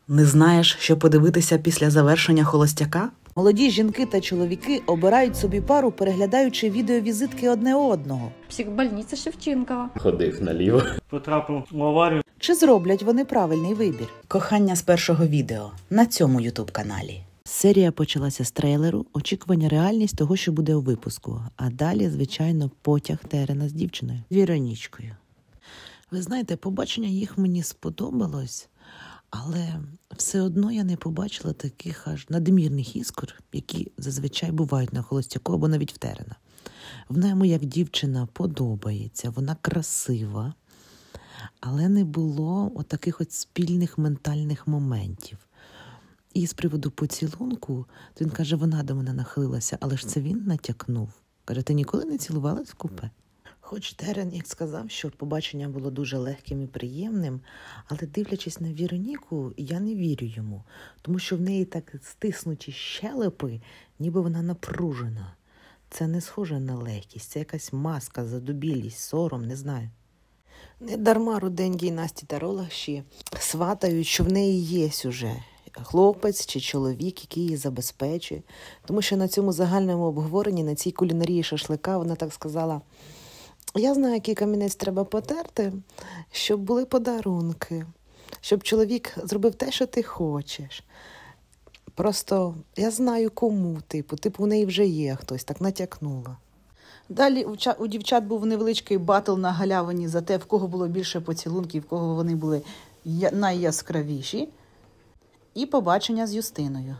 Не знаєш, що подивитися після завершення «Холостяка»? Молоді жінки та чоловіки обирають собі пару, переглядаючи відеовізитки одне одного. Психбольниця Шевченкова. Ходив наліво. Потрапив в аварію. Чи зроблять вони правильний вибір? Кохання з першого відео на цьому ютуб-каналі. Серія почалася з трейлеру, очікування реальність того, що буде у випуску. А далі, звичайно, потяг Терена з дівчиною. Віронічкою. Ви знаєте, побачення їх мені сподобалось, але все одно я не побачила таких аж надмірних іскор, які зазвичай бувають на «Холостяку» або навіть в Терена. Вона йому як дівчина подобається, вона красива, але не було отаких от спільних ментальних моментів. І з приводу поцілунку, то він каже, вона до мене нахилилася, але ж це він натякнув. Каже, ти ніколи не цілувалась в купе? Хоч Терен, як сказав, що побачення було дуже легким і приємним, але дивлячись на Віроніку, я не вірю йому, тому що в неї так стиснуті щелепи, ніби вона напружена. Це не схоже на легкість, це якась маска, задубілість, сором, не знаю. Не дарма руденькій Насті Таролаші сватають, що в неї є уже хлопець чи чоловік, який її забезпечує. Тому що на цьому загальному обговоренні, на цій кулінарії шашлика, вона так сказала, я знаю, який камінець треба потерти, щоб були подарунки, щоб чоловік зробив те, що ти хочеш. Просто я знаю кому, типу у неї вже є хтось, так натякнула. Далі у дівчат був невеличкий батл на галявині за те, в кого було більше поцілунків, в кого вони були найяскравіші. І побачення з Юстиною.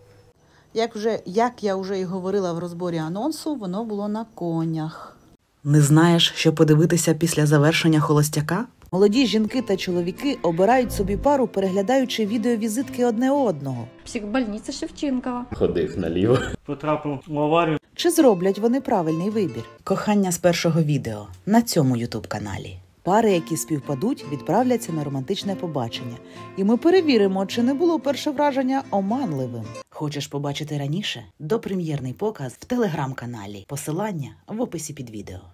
Як я вже і говорила в розборі анонсу, воно було на конях. Не знаєш, що подивитися після завершення «Холостяка»? Молоді жінки та чоловіки обирають собі пару, переглядаючи відеовізитки одне одного. Психбольниця Шевченкова. Ходив наліво. Потрапив в аварію. Чи зроблять вони правильний вибір? Кохання з першого відео на цьому ютуб-каналі. Пари, які співпадуть, відправляться на романтичне побачення. І ми перевіримо, чи не було перше враження оманливим. Хочеш побачити раніше? Допрем'єрний показ в телеграм-каналі. Посилання в описі під відео.